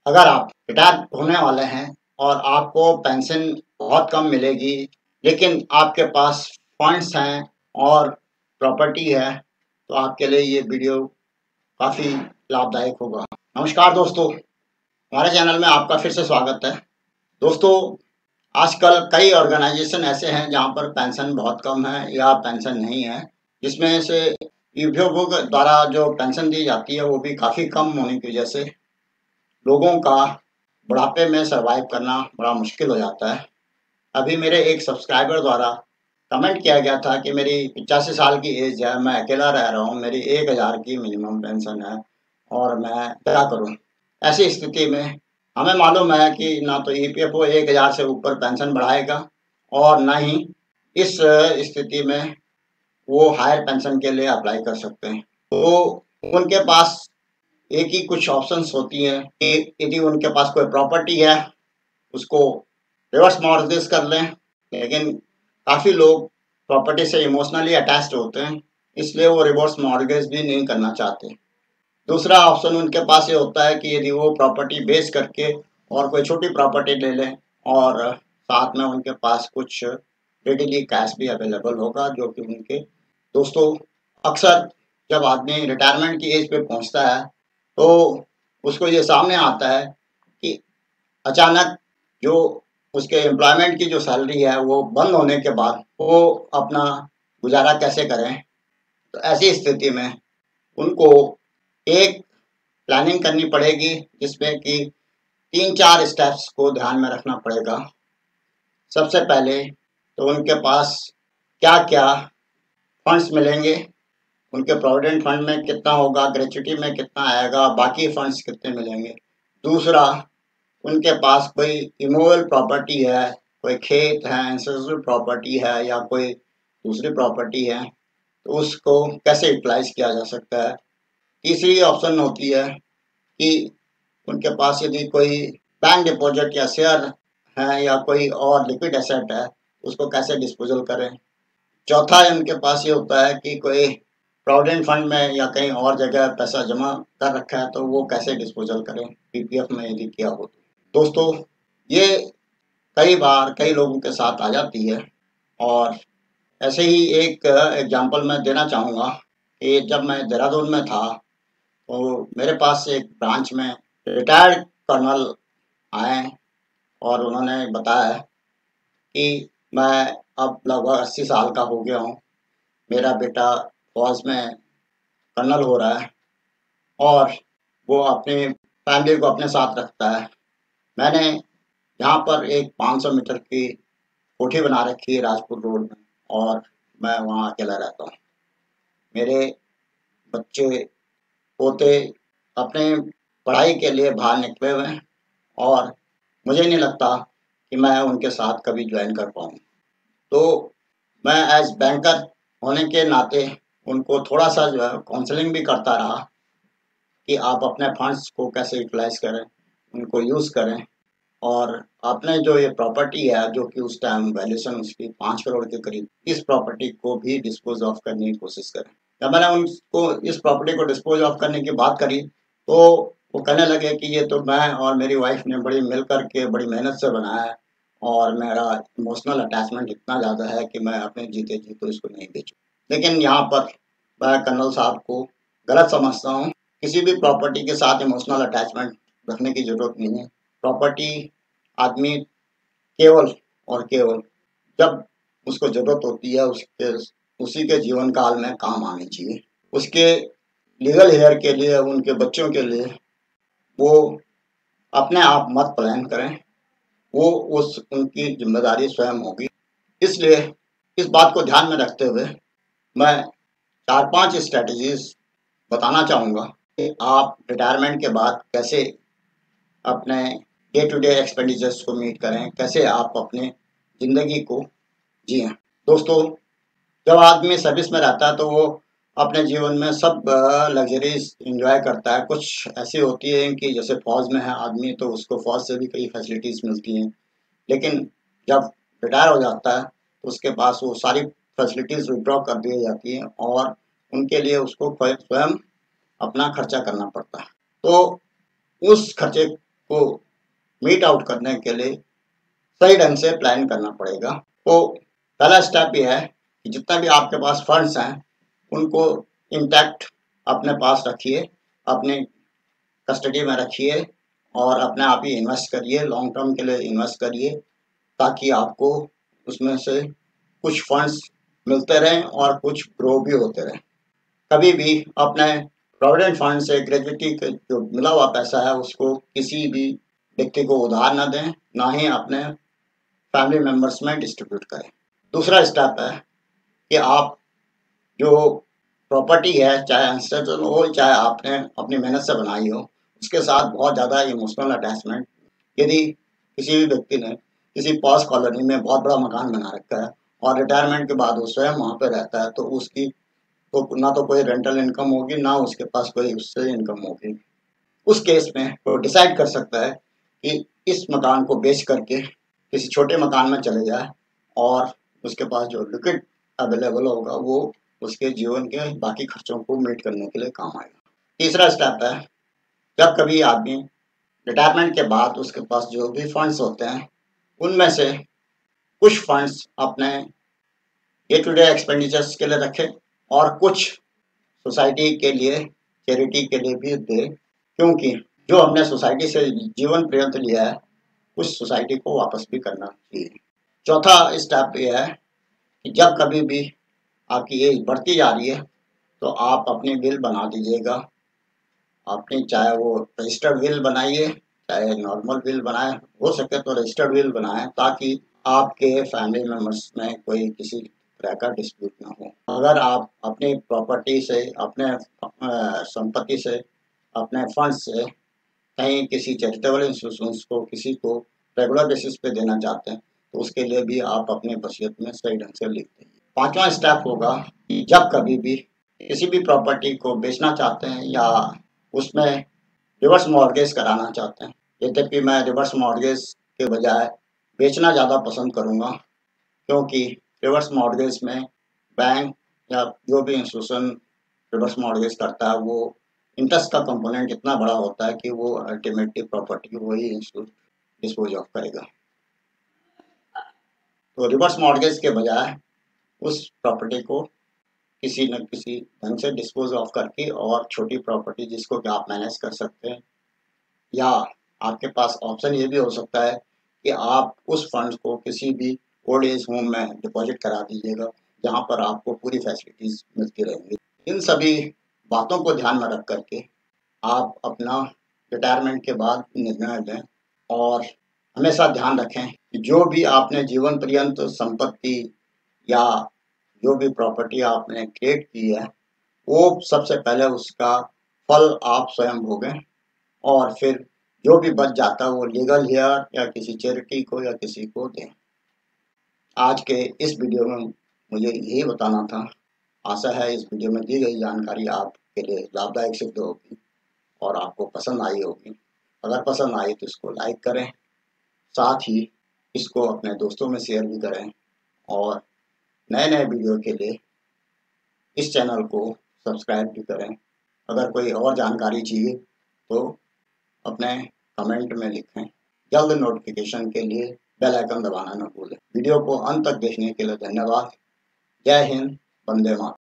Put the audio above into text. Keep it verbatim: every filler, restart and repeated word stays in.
अगर आप रिटायर होने वाले हैं और आपको पेंशन बहुत कम मिलेगी, लेकिन आपके पास फंड्स हैं और प्रॉपर्टी है, तो आपके लिए ये वीडियो काफ़ी लाभदायक होगा। नमस्कार दोस्तों, हमारे चैनल में आपका फिर से स्वागत है। दोस्तों, आजकल कई ऑर्गेनाइजेशन ऐसे हैं जहाँ पर पेंशन बहुत कम है या पेंशन नहीं है, जिसमें से ईपीएफओ द्वारा जो पेंशन दी जाती है वो भी काफ़ी कम होने की वजह से लोगों का बुढ़ापे में सर्वाइव करना बड़ा मुश्किल हो जाता है। अभी मेरे एक सब्सक्राइबर द्वारा कमेंट किया गया था कि मेरी पचासी साल की एज है, मैं अकेला रह रहा हूँ, मेरी एक हज़ार की मिनिमम पेंशन है और मैं क्या करूँ? ऐसी स्थिति में हमें मालूम है कि ना तो ईपीएफओ एक हज़ार से ऊपर पेंशन बढ़ाएगा और ना ही इस स्थिति में वो हायर पेंशन के लिए अप्लाई कर सकते हैं। तो उनके पास एक ही कुछ ऑप्शंस होती हैं कि यदि उनके पास कोई प्रॉपर्टी है, उसको रिवर्स मॉर्गेज कर लें, लेकिन काफ़ी लोग प्रॉपर्टी से इमोशनली अटैच्ड होते हैं, इसलिए वो रिवर्स मॉर्गेज भी नहीं करना चाहते। दूसरा ऑप्शन उनके पास ये होता है कि यदि वो प्रॉपर्टी बेच करके और कोई छोटी प्रॉपर्टी ले लें और साथ में उनके पास कुछ रेडीली कैश भी अवेलेबल होगा, जो कि उनके दोस्तों अक्सर जब आदमी रिटायरमेंट की एज पे पहुंचता है तो उसको ये सामने आता है कि अचानक जो उसके एम्प्लॉयमेंट की जो सैलरी है वो बंद होने के बाद वो अपना गुजारा कैसे करें। तो ऐसी स्थिति में उनको एक प्लानिंग करनी पड़ेगी, जिसमें कि तीन चार स्टेप्स को ध्यान में रखना पड़ेगा। सबसे पहले तो उनके पास क्या क्या फंड्स मिलेंगे, उनके प्रोविडेंट फंड में कितना होगा, ग्रेच्युटी में कितना आएगा, बाकी फंड्स कितने मिलेंगे। दूसरा, उनके पास कोई इमूवेबल प्रॉपर्टी है, कोई खेत है, एंसेस्ट्रल प्रॉपर्टी है या कोई दूसरी प्रॉपर्टी है, तो उसको कैसे यूटिलाइज किया जा सकता है। तीसरी ऑप्शन होती है कि उनके पास यदि कोई बैंक डिपॉजिट या शेयर है या कोई और लिक्विड एसेट है, उसको कैसे डिस्पोजल करें। चौथा उनके पास ये होता है कि कोई प्रोविडेंट फंड में या कहीं और जगह पैसा जमा कर रखा है, तो वो कैसे डिस्पोजल करें पीपीएफ में यदि किया हो। दोस्तों, ये कई बार कई लोगों के साथ आ जाती है और ऐसे ही एक एग्जांपल मैं देना चाहूँगा कि जब मैं देहरादून में था तो मेरे पास एक ब्रांच में रिटायर्ड कर्नल आए और उन्होंने बताया कि मैं अब लगभग अस्सी साल का हो गया हूँ, मेरा बेटा फौज में कर्नल हो रहा है और वो अपनी फैमिली को अपने साथ रखता है। मैंने यहाँ पर एक पाँच सौ मीटर की कोठी बना रखी है राजपुर रोड में और मैं वहाँ अकेला रहता हूँ। मेरे बच्चे पोते अपने पढ़ाई के लिए बाहर निकले हुए हैं और मुझे नहीं लगता कि मैं उनके साथ कभी ज्वाइन कर पाऊँ। तो मैं एज बैंकर होने के नाते उनको थोड़ा सा जो है काउंसलिंग भी करता रहा कि आप अपने फंड्स को कैसे यूटिलाइज करें, उनको यूज़ करें और आपने जो ये प्रॉपर्टी है जो कि उस टाइम वैल्यूएशन उसकी पाँच करोड़ के करीब, इस प्रॉपर्टी को भी डिस्पोज ऑफ करने की कोशिश करें। जब मैंने उनको इस प्रॉपर्टी को डिस्पोज ऑफ करने की बात करी तो वो कहने लगे कि ये तो मैं और मेरी वाइफ ने बड़ी मिल कर के बड़ी मेहनत से बनाया है और मेरा इमोशनल अटैचमेंट इतना ज़्यादा है कि मैं अपने जीते जी तो इसको नहीं बेचूँ। लेकिन यहाँ पर मैं कर्नल साहब को गलत समझता हूँ। किसी भी प्रॉपर्टी के साथ इमोशनल अटैचमेंट रखने की ज़रूरत नहीं है। प्रॉपर्टी आदमी केवल और केवल जब उसको ज़रूरत होती है उसके उसी के जीवन काल में काम आनी चाहिए। उसके लीगल हेयर के लिए, उनके बच्चों के लिए वो अपने आप मत प्लान करें, वो उस उनकी जिम्मेदारी स्वयं होगी। इसलिए इस बात को ध्यान में रखते हुए मैं चार पांच स्ट्रेटजीज बताना चाहूँगा कि आप रिटायरमेंट के बाद कैसे अपने डे टू डे एक्सपेंडिचर्स को मीट करें, कैसे आप अपने ज़िंदगी को जिएँ। दोस्तों, जब आदमी सर्विस में रहता है तो वो अपने जीवन में सब लग्जरीज एंजॉय करता है। कुछ ऐसी होती है कि जैसे फौज में है आदमी तो उसको फौज से भी कई फैसिलिटीज़ मिलती हैं, लेकिन जब रिटायर हो जाता है तो उसके पास वो सारी फैसिलिटीज़ विथड्रॉ कर दी जाती हैं और उनके लिए उसको स्वयं अपना खर्चा करना पड़ता है। तो उस खर्चे को मीट आउट करने के लिए सही ढंग से प्लान करना पड़ेगा। तो पहला स्टेप यह है कि जितना भी आपके पास फंड्स हैं उनको इंटैक्ट अपने पास रखिए, अपने कस्टडी में रखिए और अपने आप ही इन्वेस्ट करिए, लॉन्ग टर्म के लिए इन्वेस्ट करिए, ताकि आपको उसमें से कुछ फंड्स मिलते रहें और कुछ ग्रो भी होते रहें। कभी भी अपने प्रोविडेंट फंड से ग्रेजुइटी के जो मिला हुआ पैसा है उसको किसी भी व्यक्ति को उधार न दें, ना ही अपने फैमिली मेंबर्स में डिस्ट्रीब्यूट करें। दूसरा स्टेप है कि आप जो प्रॉपर्टी है, चाहे इंस्टीट्यूशन हो चाहे आपने अपनी मेहनत से बनाई हो, उसके साथ बहुत ज़्यादा इमोशनल अटैचमेंट, यदि किसी भी व्यक्ति ने किसी पॉश कॉलोनी में बहुत बड़ा मकान बना रखा है और रिटायरमेंट के बाद वो स्वयं वहाँ पर रहता है, तो उसकी तो ना तो कोई रेंटल इनकम होगी, ना उसके पास कोई उससे इनकम होगी। उस केस में वो डिसाइड कर सकता है कि इस मकान को बेच करके किसी छोटे मकान में चले जाए और उसके पास जो लिक्विड अवेलेबल होगा वो उसके जीवन के बाकी खर्चों को मीट करने के लिए काम आएगा। तीसरा स्टेप है, जब कभी आदमी रिटायरमेंट के बाद उसके पास जो भी फंड्स होते हैं उनमें से कुछ फंड्स अपने डे टू डे एक्सपेंडिचर्स के लिए रखें और कुछ सोसाइटी के लिए, चैरिटी के लिए भी दे, क्योंकि जो हमने सोसाइटी से जीवन पर्यंत लिया है उस सोसाइटी को वापस भी करना चाहिए। चौथा स्टेप ये है कि जब कभी भी आपकी एज बढ़ती जा रही है तो आप अपनी विल बना दीजिएगा। आपने चाहे वो रजिस्टर्ड विल बनाइए, चाहे नॉर्मल विल बनाए, हो सके तो रजिस्टर्ड विल बनाएं, ताकि आपके फैमिली मेम्बर्स में कोई किसी तरह का डिस्प्यूट ना हो। अगर आप अपनी प्रॉपर्टी से, अपने संपत्ति से, अपने फंड से कहीं किसी चैरिटेबल इंस्टीट्यूशंस को, किसी को रेगुलर बेसिस पे देना चाहते हैं तो उसके लिए भी आप अपने वसीयत में सही ढंग से लिख दीजिए। पांचवा स्टेप होगा कि जब कभी भी किसी भी प्रॉपर्टी को बेचना चाहते हैं या उसमें रिवर्स मॉर्गेज कराना चाहते हैं, यद्यपि मैं रिवर्स मॉर्गेज के बजाय बेचना ज़्यादा पसंद करूँगा, क्योंकि रिवर्स मॉर्गेज में बैंक या जो भी इंस्टीट्यूशन रिवर्स मॉर्गेज करता है वो इंटरेस्ट का कंपोनेंट इतना बड़ा होता है कि वो अल्टीमेटली प्रॉपर्टी वही इंस्टीट्यूट डिस्पोज ऑफ करेगा। तो रिवर्स मॉर्गेज के बजाय उस प्रॉपर्टी को किसी न किसी ढंग से डिस्पोज ऑफ करके और छोटी प्रॉपर्टी जिसको कि आप मैनेज कर सकते हैं, या आपके पास ऑप्शन ये भी हो सकता है कि आप उस फंड को किसी भी ओल्ड एज होम में डिपॉजिट करा दीजिएगा, जहाँ पर आपको पूरी फैसिलिटीज मिलती रहेंगी। इन सभी बातों को ध्यान में रख करके आप अपना रिटायरमेंट के बाद निर्णय लें और हमेशा ध्यान रखें कि जो भी आपने जीवन पर्यंत संपत्ति या जो भी प्रॉपर्टी आपने क्रिएट की है वो सबसे पहले उसका फल आप स्वयं भोगें और फिर जो भी बच जाता है वो लीगल हेयर या किसी चैरिटी को या किसी को दें। आज के इस वीडियो में मुझे यही बताना था। आशा है इस वीडियो में दी गई जानकारी आपके लिए लाभदायक सिद्ध होगी और आपको पसंद आई होगी। अगर पसंद आई तो इसको लाइक करें, साथ ही इसको अपने दोस्तों में शेयर भी करें और नए नए वीडियो के लिए इस चैनल को सब्सक्राइब भी करें। अगर कोई और जानकारी चाहिए तो अपने कमेंट में लिखें। जल्द नोटिफिकेशन के लिए बेल आइकन दबाना न भूलें। वीडियो को अंत तक देखने के लिए धन्यवाद। जय हिंद, वंदे मातरम।